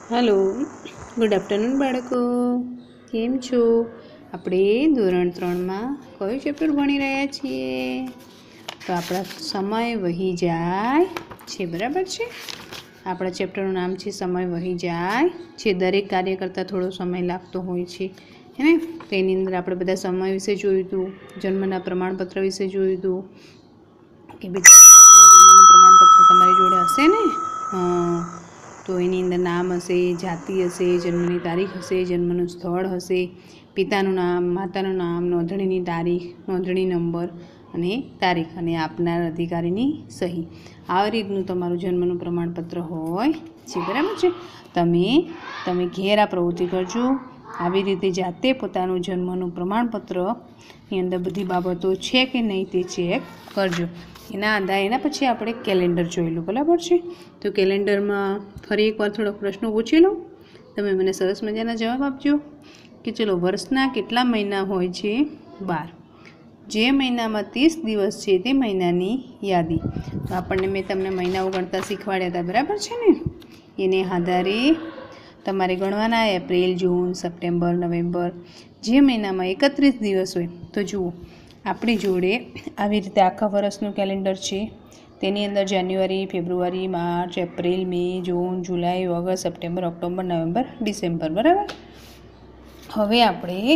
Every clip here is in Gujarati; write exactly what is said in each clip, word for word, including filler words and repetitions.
हेलो गुड आफ्टरनून बाळको केम छो આપણે ધોરણ ત્રણમાં કયો ચેપ્ટર ભણી રહ્યા છીએ તો આપણા સમય વહી જાય છે બરાબર છે આપણા ચેપ્ટરનું નામ છે સમય વહી જાય છે દરેક કાર્ય કરતાં થોડો સમય લાગતો હોય છે હે ને તો એની અંદર આપણે બધા સમય વિશે જોયું હતું જન્મના પ્રમાણપત્ર વિશે જોયું હતું કે બીજા જન્મનું પ્રમાણપત્ર તમારી જોડે હશે ને હા તો એની અંદર નામ હશે જાતિ હશે જન્મની તારીખ હશે જન્મનું સ્થળ હશે પિતાનું નામ માતાનું નામ નોંધણીની તારીખ નોંધણી નંબર અને તારીખ અને આપનાર અધિકારીની સહી આવી રીતનું તમારું જન્મનું પ્રમાણપત્ર હોય છે બરાબર છે તમે તમે ઘેર આ પ્રવૃત્તિ કરજો આવી રીતે જાતે પોતાનું જન્મનું પ્રમાણપત્રની અંદર બધી બાબતો છે કે નહીં તે ચેક કરજો એના આધારે એના પછી આપણે કેલેન્ડર જોઈ લો બરાબર છે તો કેલેન્ડરમાં ફરી એકવાર થોડોક પ્રશ્નો પૂછી લો તમે મને સરસ મજાના જવાબ આપજો કે ચલો વર્ષના કેટલા મહિના હોય છે બાર જે મહિનામાં ત્રીસ દિવસ છે તે મહિનાની યાદી તો આપણને મેં તમને મહિનાઓ ગણતા શીખવાડ્યા હતા બરાબર છે ને એને આધારે તમારે ગણવાના એપ્રિલ જૂન સપ્ટેમ્બર નવેમ્બર જે મહિનામાં એકત્રીસ દિવસ હોય તો જુઓ આપણી જોડે આવી રીતે આખા વર્ષનું કેલેન્ડર છે તેની અંદર January February March April May June July August September October November December બરાબર હવે આપણે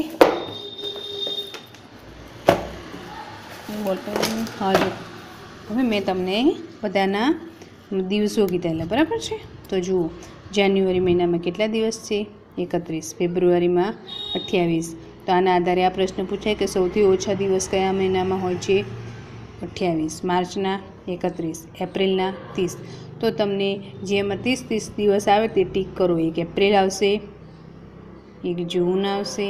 બોલતો હા જો હવે મેં તમને બધાના દિવસો કીધેલા બરાબર છે તો જુઓ જાન્યુઆરી મહિનામાં કેટલા દિવસ છે એકત્રીસ ફેબ્રુઆરીમાં અઠ્યાવીસ તો આના આધારે આ પ્રશ્ન પૂછાય કે સૌથી ઓછા દિવસ કયા મહિનામાં હોય છે અઠ્યાવીસ માર્ચના એકત્રીસ એપ્રિલના ત્રીસ તો તમને જેમાં ત્રીસ ત્રીસ દિવસ આવે તે ટીક કરો એક એપ્રિલ આવશે એક જૂન આવશે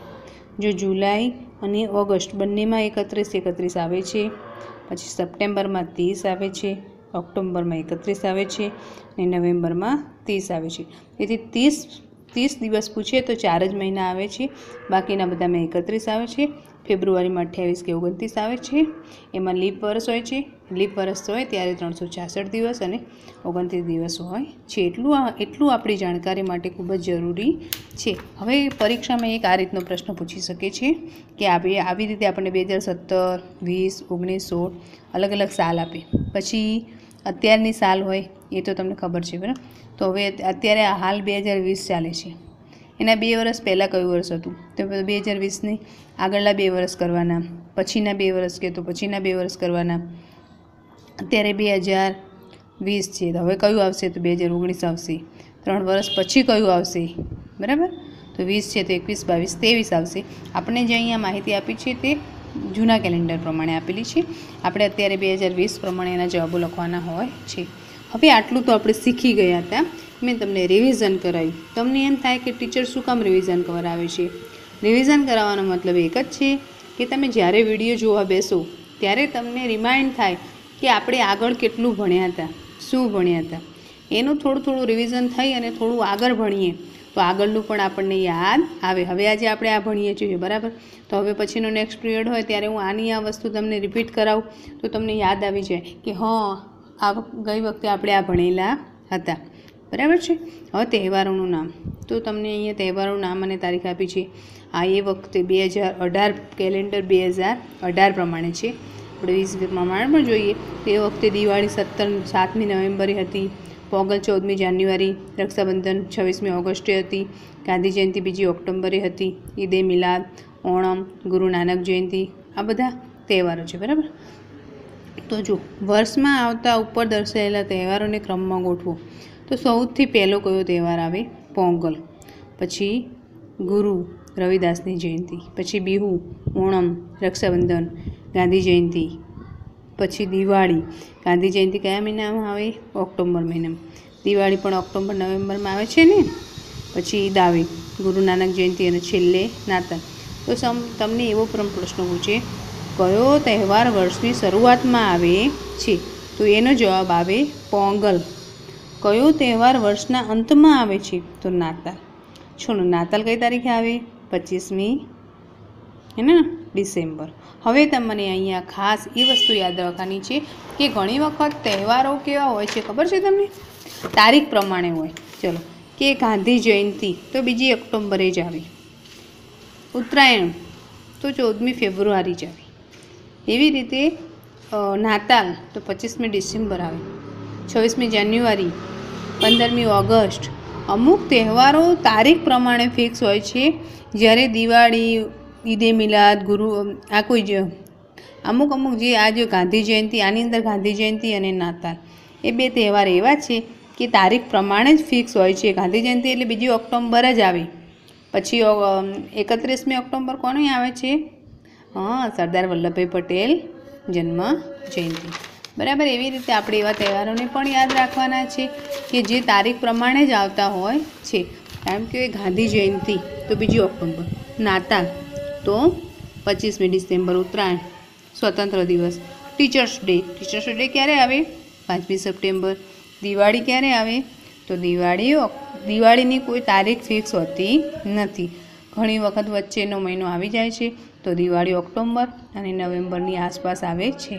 જો જુલાઈ અને ઓગસ્ટ બંનેમાં એકત્રીસ એકત્રીસ આવે છે પછી સપ્ટેમ્બરમાં ત્રીસ આવે છે ઓક્ટોબરમાં એકત્રીસ આવે છે અને નવેમ્બરમાં ત્રીસ આવે છે તેથી ત્રીસ ત્રીસ દિવસ પૂછે તો ચાર જ મહિના આવે છે બાકીના બધામાં એકત્રીસ આવે છે ફેબ્રુઆરીમાં અઠ્યાવીસ કે ઓગણત્રીસ આવે છે એમાં લીપ વર્ષ હોય છે લીપ વર્ષ હોય ત્યારે ત્રણસો છાસઠ દિવસ અને ઓગણત્રીસ દિવસ હોય છે એટલું એટલું આપણી જાણકારી માટે ખૂબ જ જરૂરી છે હવે પરીક્ષામાં એક આ રીતનો પ્રશ્ન પૂછી શકે છે કે આપણે આવી રીતે આપણને બે હજાર સત્તર વીસ ઓગણીસ સોળ અલગ અલગ સાલ આપે પછી અત્યારની સાલ હોય એ તો તમને ખબર છે બરાબર તો હવે અત્યારે હાલ બે હજાર વીસ ચાલે છે એના બે વર્ષ પહેલાં કયું વર્ષ હતું તો બે હજાર વીસની આગળના બે વર્ષ કરવાના પછીના બે વર્ષ કે તો પછીના બે વર્ષ કરવાના અત્યારે બે હજાર વીસ છે તો હવે કયું આવશે તો બે હજાર ઓગણીસ આવશે ત્રણ વર્ષ પછી કયું આવશે બરાબર તો વીસ છે તો એકવીસ બાવીસ ત્રેવીસ આવશે આપણે જે અહીંયા માહિતી આપી છે તે જૂના કેલેન્ડર પ્રમાણે આપેલી છે આપણે અત્યારે બે હજાર વીસ પ્રમાણે એના જવાબો લખવાના હોય છે હવે આટલું તો આપણે શીખી ગયા હતા મેં તમને રિવિઝન કરાવ્યું તમને એમ થાય કે ટીચર શું કામ રિવિઝન કરાવે છે રિવિઝન કરાવવાનો મતલબ એક જ છે કે તમે જ્યારે વિડીયો જોવા બેસો ત્યારે તમને રિમાઇન્ડ થાય કે આપણે આગળ કેટલું ભણ્યા હતા શું ભણ્યા હતા એનું થોડું થોડું રિવિઝન થઈ અને થોડું આગળ ભણીએ તો આગળનું પણ આપણને યાદ આવે હવે આજે આપણે આ ભણીએ છીએ બરાબર તો હવે પછીનો નેક્સ્ટ પિરિયડ હોય ત્યારે હું આની આ વસ્તુ તમને રિપીટ કરાવું તો તમને યાદ આવી જાય કે હા આ ગઈ વખતે આપણે આ ભણેલા હતા બરાબર છે હવે તહેવારોનું નામ તો તમને અહીંયા તહેવારોનું નામ અને તારીખ આપી છે આ એ વખતે બે હજાર અઢાર કેલેન્ડર બે હજાર અઢાર પ્રમાણે છે આપણે વીસ પ્રમાણે પણ જોઈએ તે વખતે દિવાળી સત્તર સાતમી નવેમ્બરે હતી પોંગલ ચૌદમી જાન્યુઆરી રક્ષાબંધન છવ્વીસમી ઓગસ્ટે હતી ગાંધી જયંતિ બીજી ઓક્ટોબરે હતી ઈદે મિલાદ ઓણમ ગુરુ નાનક જયંતિ આ બધા તહેવારો છે બરાબર તો જો વર્ષમાં આવતા ઉપર દર્શાવેલા તહેવારોને ક્રમમાં ગોઠવો તો સૌથી પહેલો કયો તહેવાર આવે પોંગલ પછી ગુરુ રવિદાસની જયંતિ પછી બિહુ ઓણમ રક્ષાબંધન ગાંધી જયંતિ પછી દિવાળી ગાંધી જયંતિ કયા મહિનામાં આવે ઓક્ટોબર મહિનામાં દિવાળી પણ ઓક્ટોબર નવેમ્બરમાં આવે છે ને પછી ઈદ આવે ગુરુ નાનક જયંતિ અને છેલ્લે નાતાલ તો સમ તમને એવો પણ પ્રશ્ન પૂછે કયો તહેવાર વર્ષની શરૂઆતમાં આવે છે તો એનો જવાબ આવે પોંગલ કયો તહેવાર વર્ષના અંતમાં આવે છે તો નાતાલ છોડો નાતાલ કઈ તારીખે આવે પચીસમી હે ને ડિસેમ્બર હવે તમને અહીંયા ખાસ એ વસ્તુ યાદ રાખવાની છે કે ઘણી વખત તહેવારો કેવા હોય છે ખબર છે તમને તારીખ પ્રમાણે હોય ચલો કે ગાંધી જયંતિ તો બીજી ઓક્ટોબરે જ આવે, ઉત્તરાયણ તો ચૌદમી ફેબ્રુઆરી જ આવે, એવી રીતે નાતાલ તો પચીસમી ડિસેમ્બર આવે, છવ્વીસમી જાન્યુઆરી, પંદરમી ઓગસ્ટ. અમુક તહેવારો તારીખ પ્રમાણે ફિક્સ હોય છે. જ્યારે દિવાળી, ઈદે મિલાદ, ગુરુ આ કોઈ જ અમુક અમુક જે આ જો ગાંધી જયંતિ, આની અંદર ગાંધી જયંતિ અને નાતાલ એ બે તહેવાર એવા છે કે તારીખ પ્રમાણે જ ફિક્સ હોય છે. ગાંધી જયંતિ એટલે બીજી ઓક્ટોબર જ આવે. પછી એકત્રીસમી ઓક્ટોબર કોની આવે છે? હા, સરદાર વલ્લભભાઈ પટેલ જન્મ જયંતિ. બરાબર. એવી રીતે આપણે એવા તહેવારોને પણ યાદ રાખવાના છે કે જે તારીખ પ્રમાણે જ આવતા હોય છે. એમ કે ગાંધી જયંતિ તો બીજી ઓક્ટોબર, નાતાલ તો પચીસમી ડિસેમ્બર, ઉત્તરાયણ, સ્વતંત્ર દિવસ, ટીચર્સ ડે. ટીચર્સ ડે ક્યારે આવે? પાંચમી સપ્ટેમ્બર. દિવાળી ક્યારે આવે? તો દિવાળી દિવાળીની કોઈ તારીખ ફિક્સ હોતી નથી. ઘણી વખત વચ્ચેનો મહિનો આવી જાય છે તો દિવાળી ઓક્ટોબર અને નવેમ્બરની આસપાસ આવે છે.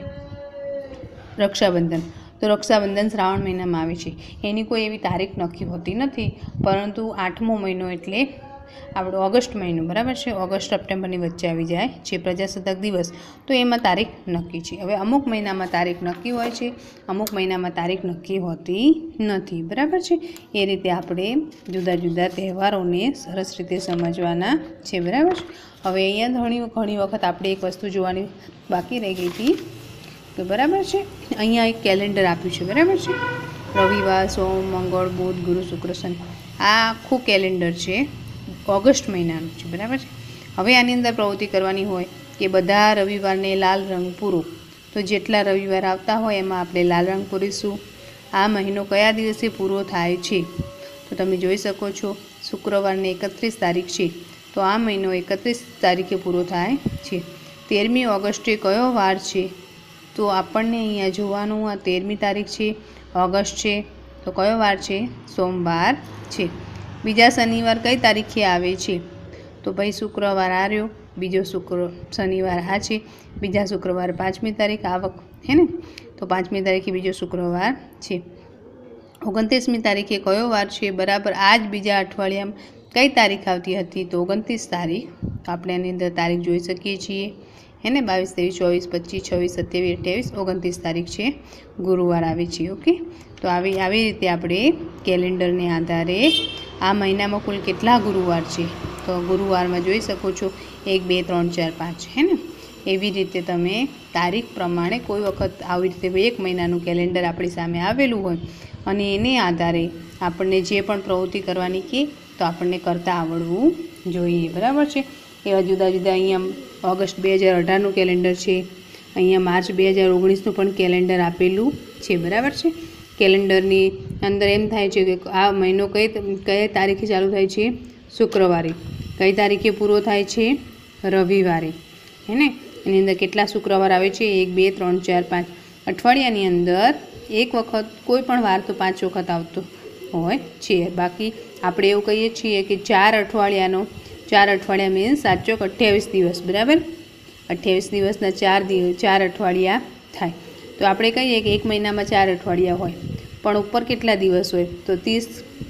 રક્ષાબંધન તો રક્ષાબંધન શ્રાવણ મહિનામાં આવે છે. એની કોઈ એવી તારીખ નક્કી હોતી નથી, પરંતુ આઠમો મહિનો એટલે આપણો ઓગસ્ટ મહિનો, બરાબર છે, ઓગસ્ટ સપ્ટેમ્બરની વચ્ચે આવી જાય છે. પ્રજાસત્તાક દિવસ તો એમાં તારીખ નક્કી છે. હવે અમુક મહિનામાં તારીખ નક્કી હોય છે, અમુક મહિનામાં તારીખ નક્કી હોતી નથી, બરાબર છે. એ રીતે આપણે જુદા જુદા તહેવારોને સરસ રીતે સમજવાના છે, બરાબર. હવે અહીંયા ઘણી ઘણી વખત આપણે એક વસ્તુ જોવાની બાકી રહી ગઈ હતી તો બરાબર છે, અહીંયા એક કેલેન્ડર આપ્યું છે, બરાબર છે. રવિવાર, સોમ, મંગળ, બુધ, ગુરુ, શુક્ર, શનિ, આ આખું કેલેન્ડર છે ઓગસ્ટ મહિનાનું છે, બરાબર છે. હવે આની અંદર પ્રવૃત્તિ કરવાની હોય કે બધા રવિવારને લાલ રંગ પૂરો. તો જેટલા રવિવાર આવતા હોય એમાં આપણે લાલ રંગ પૂરીશું. આ મહિનો કયા દિવસે પૂરો થાય છે? તો તમે જોઈ શકો છો, શુક્રવારને એકત્રીસ તારીખ છે તો આ મહિનો એકત્રીસ તારીખે પૂરો થાય છે. તેરમી ઓગસ્ટે કયો વાર છે? તો આપણને અહીંયા જોવાનું આ તેરમી તારીખ છે, ઓગસ્ટ છે, તો કયો વાર છે? સોમવાર છે. બીજા શનિવાર કઈ તારીખે આવે છે? તો ભાઈ શુક્રવાર આ રહ્યો, બીજો શુક્ર શનિવાર આ છે, બીજા શુક્રવાર પાંચમી તારીખ આવક હે ને, તો પાંચમી તારીખે બીજો શુક્રવાર છે. ઓગણત્રીસમી તારીખે કયો વાર છે? બરાબર આ જ બીજા અઠવાડિયામાં કઈ તારીખ આવતી હતી? તો ઓગણત્રીસ તારીખ. આપણે આની અંદર તારીખ જોઈ શકીએ છીએ હે ને, બાવીસ, ત્રેવીસ, ચોવીસ, પચીસ, છવ્વીસ, સત્યાવીસ, અઠ્યાવીસ, ઓગણત્રીસ તારીખ છે, ગુરુવાર આવે છે. ઓકે, તો આવી આવી રીતે આપણે કેલેન્ડરને આધારે આ મહિનામાં કુલ કેટલા ગુરુવાર છે તો ગુરુવારમાં જોઈ શકો છો એક, બે, ત્રણ, ચાર, પાંચ હે ને. એવી રીતે તમે તારીખ પ્રમાણે કોઈ વખત આવી રીતે એક મહિનાનું કેલેન્ડર આપણી સામે આવેલું હોય અને એને આધારે આપણને જે પણ પ્રવૃત્તિ કરવાની કે તો આપણને કરતાં આવડવું જોઈએ, બરાબર છે. એવા જુદા જુદા અહીંયા ઓગસ્ટ બે હજાર અઢારનું કેલેન્ડર છે, અહીંયા માર્ચ બે હજાર ઓગણીસનું પણ કેલેન્ડર આપેલું છે, બરાબર છે. કેલેન્ડરની અંદર એમ થાય છે કે આ મહિનો કઈ કઈ તારીખે ચાલુ થાય છે? શુક્રવારે. કઈ તારીખે પૂરો થાય છે? રવિવારે હે ને. એની અંદર કેટલા શુક્રવાર આવે છે? એક, બે, ત્રણ, ચાર, પાંચ. અઠવાડિયાની અંદર એક વખત કોઈ પણ વાર તો પાંચ વખત આવતો હોય છે. બાકી આપણે એવું કહીએ છીએ કે ચાર અઠવાડિયાનો ચાર અઠવાડિયા મીન્સ સાચો અઠ્યાવીસ દિવસ, બરાબર. અઠ્યાવીસ દિવસના ચાર દિવસ ચાર અઠવાડિયા થાય. તો આપણે કહીએ કે એક મહિનામાં ચાર અઠવાડિયા હોય, પણ ઉપર કેટલા દિવસ હોય? તો ત્રીસ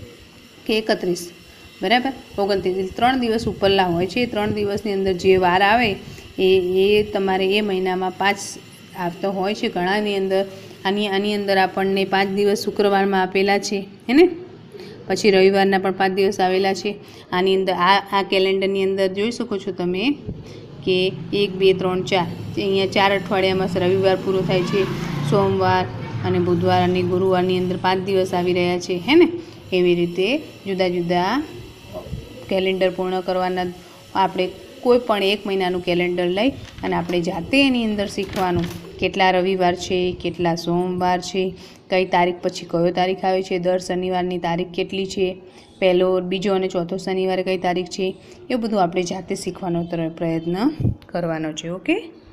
કે એકત્રીસ, બરાબર. ઓગણત્રીસ, ત્રણ દિવસ ઉપરના હોય છે. ત્રણ દિવસની અંદર જે વાર આવે એ એ તમારે એ મહિનામાં પાંચ આવતો હોય છે ઘણાની અંદર. આની આની અંદર આપણને પાંચ દિવસ શુક્રવારમાં આપેલા છે હે ને, પછી રવિવારના પણ પાંચ દિવસ આવેલા છે. આની અંદર આ આ કેલેન્ડરની અંદર જોઈ શકો છો તમે કે એક, બે, ત્રણ, ચાર, અહીંયા ચાર અઠવાડિયામાં રવિવાર પૂરો થાય છે, સોમવાર અને બુધવાર અને ગુરુવારની અંદર પાંચ દિવસ આવી રહ્યા છે હે ને. એવી રીતે જુદા જુદા કેલેન્ડર પૂર્ણ કરવાના. આપણે કોઈ પણ એક મહિનાનું કેલેન્ડર લઈ અને આપણે જાતે એની અંદર શીખવાનું કેટલા રવિવાર છે, કેટલા સોમવાર છે, કઈ તારીખ પછી કયો તારીખ આવે છે, દર શનિવારની તારીખ કેટલી છે, પહેલો, બીજો અને ચોથો શનિવારે કઈ તારીખ છે, એ બધું આપણે જાતે શીખવાનો પ્રયત્ન કરવાનો છે. ઓકે.